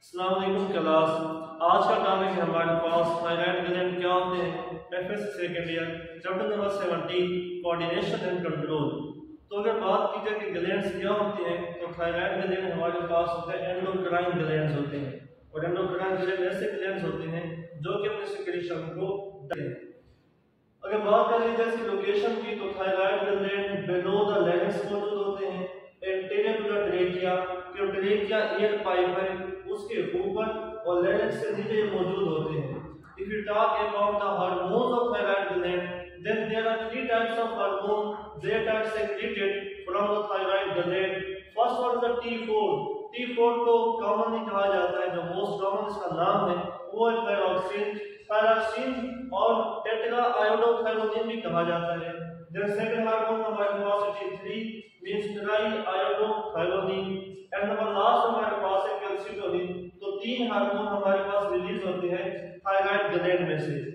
अस्सलाम वालेकुम क्लास। आज का टॉपिक है हमारे पास थायराइड ग्लैंड क्या होते हैं। FS second year chapter number 17 coordination and control. तो अगर बात की जाए कि ग्लैंड्स क्या होते हैं तो थायराइड ग्लैंड हमारे पास होते हैं एंडोक्राइन ग्लैंड्स होते हैं। और एंडोक्राइन ग्लैंड ऐसे ग्लैंड्स होते हैं जो कि अपने सिक्रीशन को देते हैं। अगर बात करें जैसे लोकेशन की तो thyroid gland below the larynx मौजूद होते हैं, एंटीरियर टू द ट्रेकिया, जो ट्रेकिया एयर पाइप है उसके ऊपर और लैरिंक्स से नीचे मौजूद होते हैं। If you talk about the hormones of thyroid gland, then there are three types of hormone that are secreted from the thyroid gland. First one is the T4. T4 को कॉमनली कहा जाता है, जो मोस्ट कॉमन इसका नाम है वो है थायरोक्सिन। थायरोक्सिन और टेट्रा आयोडोथायरोनिन भी कहा जाता है। Then second hormone हमारे पास T3 means tri iodothyronine and number last हमारे पास है कैल्सिटोनिन। तो तीन हार्मोन हमारे पास रिलीज होते हैं थायराइड ग्लैंड में से।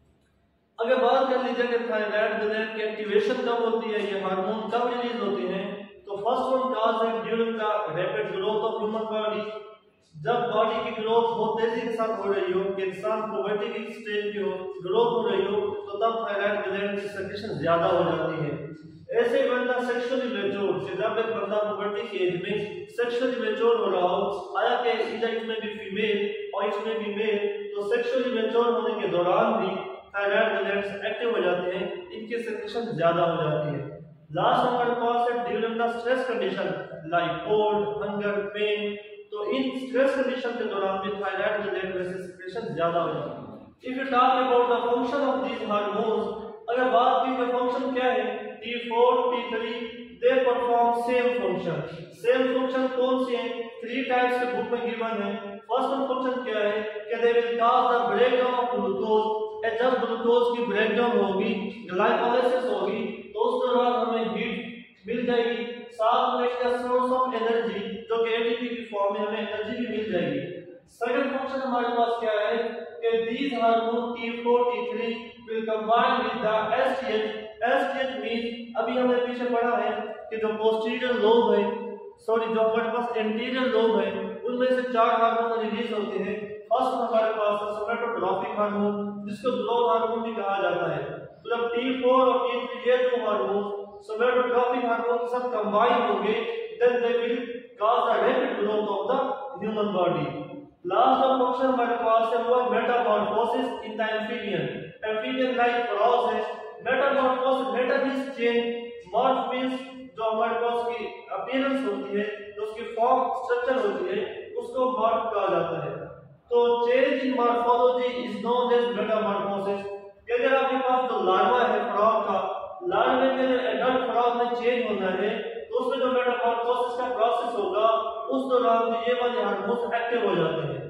अगर बात कर लीजिए कि थायराइड ग्लैंड की एक्टिवेशन कब होती है, ये हार्मोन कब रिलीज होते हैं, तो फर्स्ट वन कॉज है during the rapid growth of human body. जब बॉडी की ग्रोथ बहुत तेजी के साथ हो रही हो, कि इंसान पुबर्टी की स्टेज पे हो, ग्रोथ हो रही हो, तो तब थायराइड ग्लैंड की सेक्रेशन ज्यादा हो जाती है। ऐसे बंदा सेक्सुअली मैच्योर, जब एक बंदा पुबर्टी की एज में सेक्सुअली मैच्योर हो रहा हो, आया कि इधर इसमें भी फीमेल और इसमें भी मेल, तो सेक्सुअली मैच्योर होने के दौरान भी थायराइड ग्लैंड्स एक्टिव हो जाते हैं, इनकी सेक्रेशन ज्यादा हो जाती है। लास्ट हमारे पास है during the stress condition like cold, hunger, pain. तो इन स्ट्रेस कंडीशन के दौरान भी थायराइड ग्लैंड में से सेक्रेशन ज्यादा हो जाती है। If you talk about the function of these hormones, अगर बात की तो फंक्शन क्या है, T4, T3 they perform same function. Same function कौन सी है, थ्री टाइप्स के बुक में गिवन है। फर्स्ट वन फंक्शन क्या है कि they will cause the breakdown of glucose. जब ग्लूकोज की ब्रेकडाउन होगी, ग्लाइकोलाइसिस होगी, तो उस दौरान हमें हीट मिल जाएगी, साथ में इसका सोर्स ऑफ एनर्जी जो कि एटीपी की फॉर्म में हमें एनर्जी भी मिल जाएगी। सेकंड फंक्शन हमारे पास क्या है कि these hormone T4, T3 will combine with the STH। STH means अभी हमने पीछे पढ़ा है कि जो पोस्टीरियर लोब है, जो हमारे पास एंटीरियर लोब है, उनमें से चार हार्मोन रिलीज होते हैं। फर्स्ट हमारे पास है सोमेटोट्रोपिक हार्मोन, जिसको ग्रोथ हार्मोन भी कहा जाता है। मतलब T4 और T3 ये दो हार्मोन सोमेटोट्रोपिक हार्मोन के साथ कंबाइन होंगे, then they will cause the rapid growth of the human body. Last function हमारे पास है वो है metamorphosis in the amphibian. Amphibian like frog है। Metamorphosis, meta means change, morph means जो हमारे पास की अपीयरेंस होती है, जो उसकी फॉर्म स्ट्रक्चर होती है, उसको मॉर्फ कहा जाता है। तो change in morphology is known as metamorphosis. अगर आपके पास जो लार्वा है फ्रॉग का, लार्वे में जो एडल्ट फ्रॉग में चेंज होना है, तो उसमें जो मेटामॉर्फोसिस का प्रोसेस होगा, उस दौरान ये वाले हार्मोन्स एक्टिव हो जाते हैं।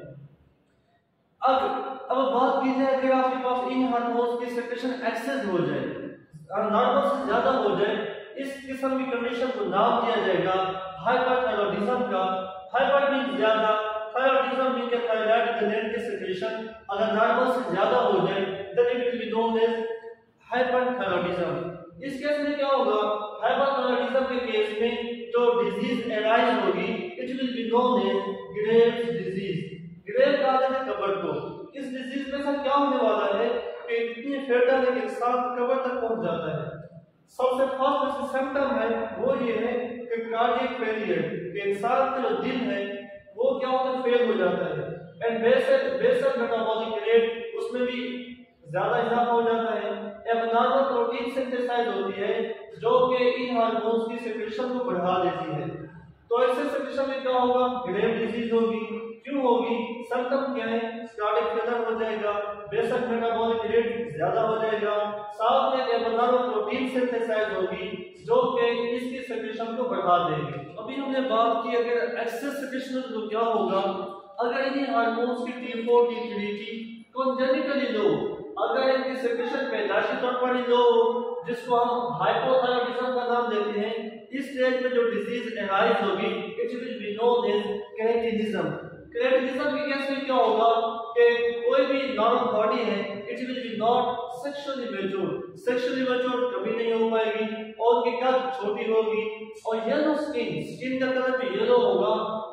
अब बात की जाए अगर आपके पास इन हार्मोन्स की सेक्रेशन एक्सेस हो जाए, नॉर्मल से ज्यादा हो जाए, इस किस्म की कंडीशन को नाम दिया जाएगा हाइपरथायरॉयडिज्म का। हाइपर मींस ज्यादा, थायरॉयडिज्म मींस कि थायराइड ग्लैंड की सेक्रेशन अगर नॉर्मल से ज्यादा हो जाए, then it will be known as hyperthyroidism. इस केस में क्या होगा, हाइपरथायरॉयडिज्म के केस में जो डिजीज अराइज होगी, it will be known as Graves disease. Grave कहा जाता है कब्र को। इस डिजीज में से क्या होने वाला है कि इतनी फेटल है कि इंसान कब्र तक पहुंच जाता है। सबसे फर्स्ट सिम्टम है वो ये है कि कार्डियक फेलियर, कि इंसान का जो दिल है वो क्या होता है, फेल हो जाता है। एंड बेसल मेटाबॉलिक रेट, उसमें भी ज्यादा इजाफा हो जाता है। एबनॉर्मल प्रोटीन सिंथेसाइज होती है जो कि इन हार्मोन्स की सेक्रेशन को बढ़ा देती है। तो ऐसे सेक्रेशन में क्या होगा, ग्रेव डिजीज होगी। क्यों होगी, सिम्टम क्या है, कार्डियक फेलियर हो जाएगा, बेसल मेटाबॉलिक रेट ज्यादा हो जाएगा, साथ में एबनॉर्मल प्रोटीन सिंथेसाइज होगी जो कि इसकी सेक्रेशन को बढ़ा देगी। अभी हमने बात की अगर एक्सेस सेक्रेशन तो क्या होगा, अगर इन हार्मोन्स की T4, T3 की कंजेनिटली लो, अगर इनकी सेक्रेशन पैदाइशी तौर पर ही लो, जिसको हम हाइपोथायरॉयडिज्म का नाम देते हैं, इस स्टेज में जो डिजीज अराइज होगी, it will be known as cretinism. Cretinism के केस में क्या होगा कि कोई भी नॉर्मल बॉडी है, it will be not sexually mature. Sexually mature कभी नहीं हो पाएगी और उनकी कद छोटी होगी और येलो स्किन का कलर भी येलो होगा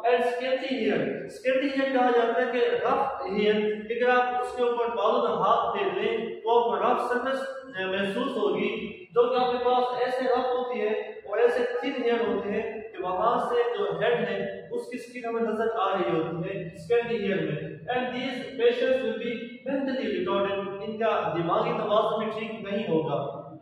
and scanty hair. Scanty hair कहा जाता है कि रफ हेयर, अगर आप उसके ऊपर बालों में हाथ फेर लें तो आपको रफ सरफेस महसूस होगी, जो कि आपके पास ऐसे रफ होती है और ऐसे थिन हेयर होते हैं कि वहां से जो हेड है उसकी स्किन हमें नजर आ रही होती है स्केटी हेयर में। And these patients will be mentally retarded, इनका दिमागी तवाज़ुन भी ठीक नहीं होगा।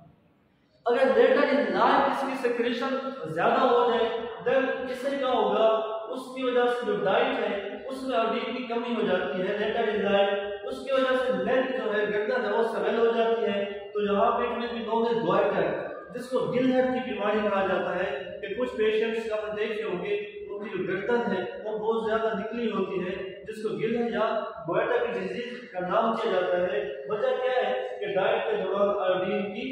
अगर लेटर इन लाइफ इसकी सेक्रेशन ज्यादा हो जाए देन इससे क्या होगा, उसकी वजह से जो डाइट है उसमें आयोडीन की कमी हो जाती है लेटर इन लाइफ, उसकी वजह से नेक जो है गर्दन है वो स्वेल हो जाती है। तो यहाँ पे it will be known as goitre, जिसको गिलहर की बीमारी कहा जाता है कि कुछ पेशेंट्स का आप देखे होंगे उनकी जो गर्दन है वो बहुत ज्यादा निकली होती है, जिसको गिलहर या गोइटर की डिजीज का नाम दिया जाता है। वजह क्या है कि डाइट के दौरान आयोडीन की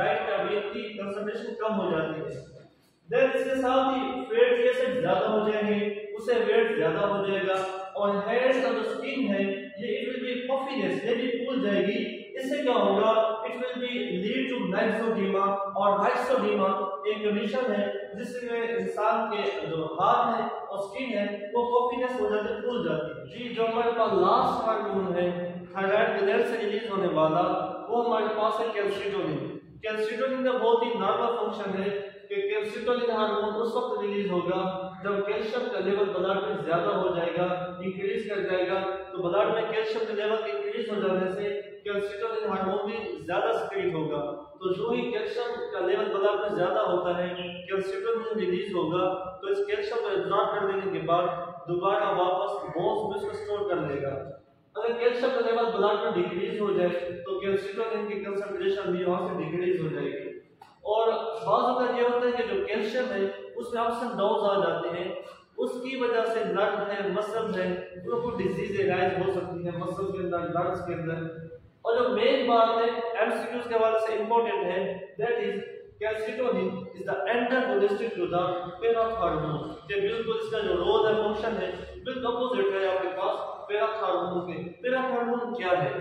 कंसंट्रेशन कम हो जाती है। देन इसके साथ ही फैट एसिड ज्यादा हो जाएंगे, उससे वेट ज्यादा हो जाएगा और हेयर का जो स्किन है ये इट विल बी पफीनेस, ये भी फूल जाएगी। इससे क्या होगा, it will be lead to myxoedema, और नाइक्सोडीमा एक कंडीशन है जिसमें इंसान के जो हाथ है और स्किन है वो पफीनेस हो जाती है, फूल जाती है। जी जो हमारे पास लास्ट हार्मोन है थायराइड ग्लैंड से रिलीज होने वाला, वो हमारे पास है कैल्सिटोनिन। कैल्सिटोनिन का बहुत ही नॉर्मल फंक्शन है कि कैल्सिटोनिन हार्मोन उस वक्त रिलीज होगा जब कैल्शियम का लेवल ब्लड में ज्यादा हो जाएगा, इंक्रीज कर जाएगा। तो ब्लड में कैल्शियम का लेवल इंक्रीज हो जाने से कैल्सिटोनिन हार्मोन भी ज्यादा सिक्रीट होगा। तो जो ही कैल्शियम का लेवल ब्लड में ज्यादा होता है कैल्सिटोनिन रिलीज होगा, तो इस कैल्शियम को एब्जॉर्ब कर लेने के बाद दोबारा वापस बोन्स में इसको स्टोर कर लेगा। अगर कैल्शियम का लेवल ब्लड में डिक्रीज हो जाए तो कैल्सिटोनिन की कंसंट्रेशन भी वहां से डिक्रीज हो जाएगी। और बात ये होता है कि जो कैल्शियम है उसमें अप्स एंड डाउन्स आ जाते हैं, उसकी वजह से नर्व है, मसल है, उनको डिजीज राइज हो सकती है मसल के अंदर, नर्व्स के अंदर। और जो मेन बात है एमसीक्यूज के हवाले से इंपॉर्टेंट है, that is calcitonin is the antagonistic to the parathyroid. कि बिल्कुल इसका जो रोल है, फंक्शन है, बिल्कुल अपोजिट है आपके पास पैराथायरॉयड के। पैराथायरॉयड क्या है,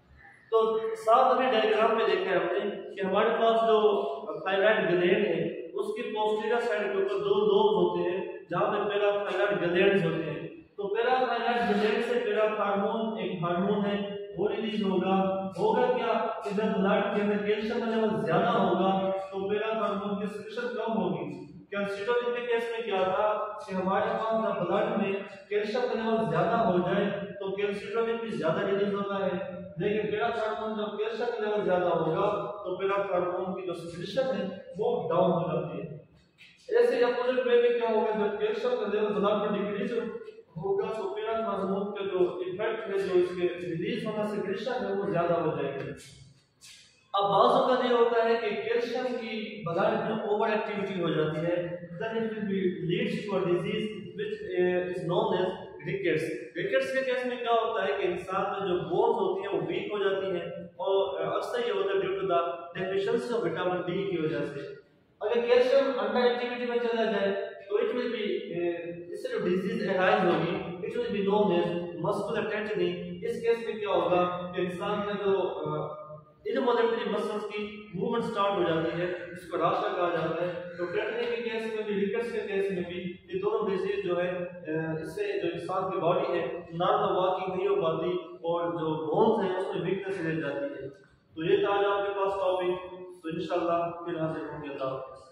तो साथ अभी डायग्राम में देखा है हमने कि हमारे पास जो थायराइड ग्लैंड है उसकी पोस्टीरियर साइड के ऊपर दो लोब होते हैं जहां पे पैराथायराइड ग्लैंड्स होते हैं। तो पैराथायराइड ग्लैंड से पैराथायरॉयड एक हार्मोन है वो रिलीज होगा क्या, जब ब्लड के अंदर कैल्शियम का लेवल ज्यादा होगा तो पैराथायरॉयड की सिक्रेशन कम होगी। कैल्सिटोनिन के केस में क्या था कि हमारे पास जब ब्लड में कैल्शियम का लेवल ज्यादा हो जाए तो कैल्सिटोनिन भी ज्यादा रिलीज होता है, लेकिन पैराथायरॉयड जब कैल्शियम का लेवल ज्यादा होगा तो पैराथायरॉयड की जो सिक्रेशन है वो डाउन हो जाती है। ऐसे अपोजिट वे में क्या होगा, जब कैल्शियम का लेवल ब्लड में डिक्रीज होगा तो पैराथायरॉयड का जो इफेक्ट है, जो इसके रिलीज होना सिक्रेशन है वो ज्यादा हो जाएगी। अब बाज़ों का ये होता है कि कैल्शियम की ब्लड में ओवर एक्टिविटी हो जाती है, then it will be leads to a disease which is known as rickets. Rickets के केस में क्या होता है कि इंसान में जो बोन्स होती हैं वो वीक हो जाती हैं और अक्सर ये होता है due to the deficiency of vitamin D की वजह से। अगर कैल्शियम अंडर एक्टिविटी में चला जाए तो इट विल बी इससे जो डिजीज अराइज होगी it will be known as muscular tetany. इस केस में क्या होगा कि इंसान में जो इनवॉलंटरी मसल्स की मूवमेंट स्टार्ट हो जाती है, इसको राशा कहा जाता है। तो टेटनी के केस में भी, रिकेट्स के केस में भी ये दोनों डिजीज जो है इससे जो इंसान की बॉडी है नॉर्मल वॉकिंग नहीं हो पाती और जो बोन्स हैं उसमें वीकनेस रह जाती है। तो ये था आज आपके पास टॉपिक, तो इंशाल्लाह फिर हाजिर होंगे। अल्लाह हाफ़िज़।